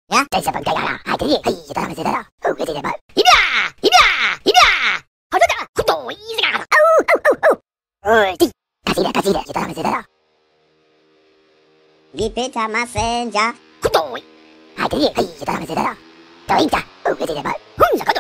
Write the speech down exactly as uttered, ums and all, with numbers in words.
呀，真是蹦这样啊！哎，这里嘿，这他们知道了，哦，这些吧，一边一边一边，好着的，快走，一直干了，哦哦哦哦，哦，对，卡西的卡西的，这他们知道了， 你别他妈生家， 快走，哎，这里嘿，这他们知道了，走一下，哦，这些吧，轰，这个。